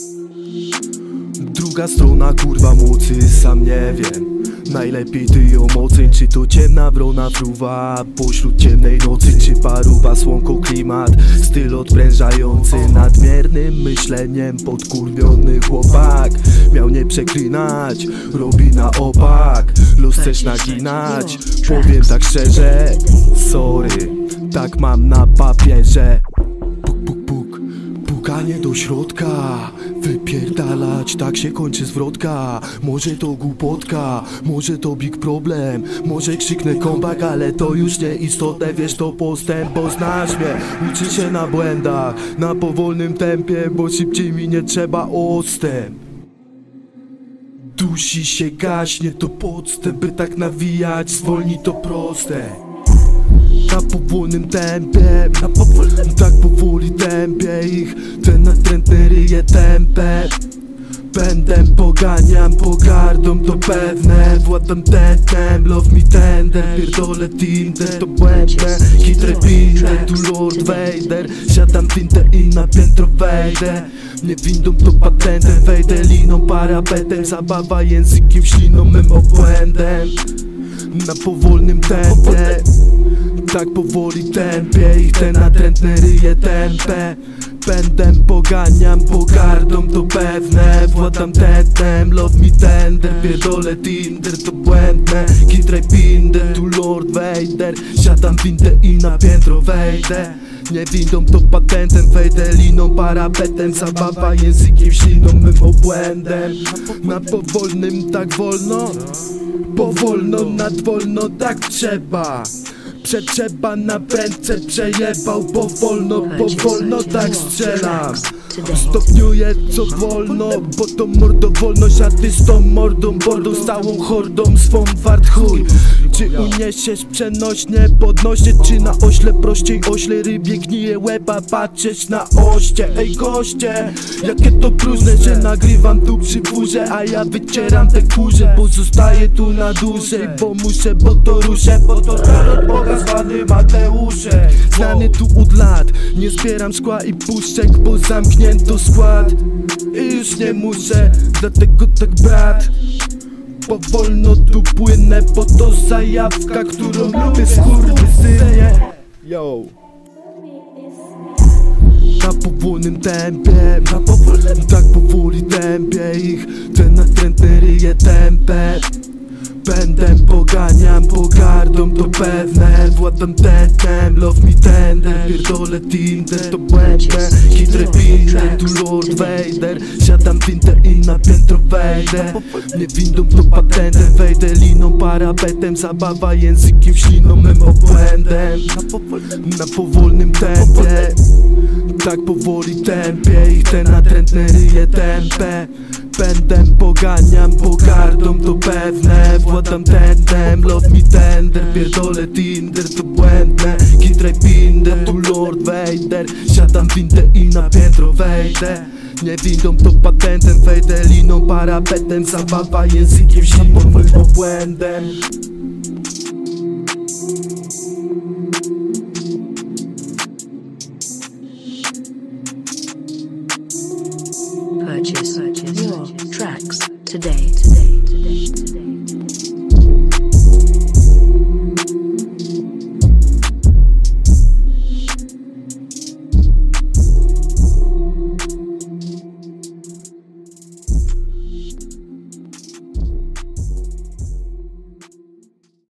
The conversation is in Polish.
Druga strona kurwa mocy, sam nie wiem. Najlepiej ty ją oceń, czy to ciemna wrona fruwa pośród ciemnej nocy, czy paruwa słonko klimat. Styl odprężający, nadmiernym myśleniem podkurwiony chłopak miał nie przeklinać, robi na opak. Los chcesz naginać, powiem tak szczerze, sorry, tak mam na papierze. Pukanie do środka, wypierdalać, tak się kończy zwrotka. Może to głupotka, może to big problem, może krzyknę comeback, ale to już nieistotne, wiesz to postęp, bo znasz mnie. Uczy się na błędach, na powolnym tempie, bo szybciej mi nie trzeba odstęp. Dusi się gaśnie, to podstęp, by tak nawijać, zwolni to proste. Na powolnym tempie, tak powoli tempie ich, ten natrętny ryje tempę. Pędem poganiam, pogardą to pewne, władam tetem, love me tender, pierdolę Tinder, to błędne, hitre binder, tu Lord Vader, siadam wintę i na piętro wejdę. Nie windą to patentem, wejdę liną, parapetem, zabawa językiem, śliną, mym obłędem. Na powolnym tempie, tak powoli tempie ich, ten natrętny ryje tempę. Pędem poganiam, pogardą to pewne, władam tetem, love me tender, pierdolę Tinder, to błędne, hitraj binder, tu Lord Vader, siadam wintę i na piętro wejdę. Nie windą to patentem, wejdę liną, parapetem, zabawa językiem, śliną, mym obłędem. Na powolnym tak wolno, powolno nad wolno tak trzeba. Przetrzeba na prędce przejebał, powolno tak strzelam. Stopniuję co wolno, bo to mordowolność, a ty z tą mordą, bordą, stałą hordą swą wart chuj. Czy uniesiesz przenośnie, podnośnie, czy na ośle prościej, ośle rybie gnije łeba, patrzeć na oście. Ej goście, jakie to próżne, że nagrywam tu przy furze, a ja wycieram te kurze, bo zostaję tu na dłużej, bo muszę, bo to ruszę, bo to tarot Boga zwany Mateusze. Znany tu od lat, nie zbieram szkła i puszczek, bo zamknięto skład i już nie muszę, dlatego tak brat. Powolno tu płynę, bo to zajawka, którą lubię, skurwysynie. Yo. Na powolnym tempie, tak powoli tempie ich, ten natrętny ryje tempę. Pędem poganiam, pogardą to pewne, władam tetem, love me tender, pierdolę Tinder, to błędne, hitre binder, tu Lord Vader, siadam wintę i na piętro wejdę. Nie windą to patentem, wejdę liną, parapetem, zabawa językiem, śliną, mym obłędem. Na powolnym tempie, tak powoli tempie ich, ten natrętny ryje tempę. Pędem poganiam, pogardą to pewne, władam tetem, love me tender, pierdolę Tinder, to błędne, hitraj binder, tu Lord Vader, siadam wintę i na piętro wejdę. Nie windą to patentem, wejdę liną, parapetem, zabawa językiem, śliną, mym obłędem.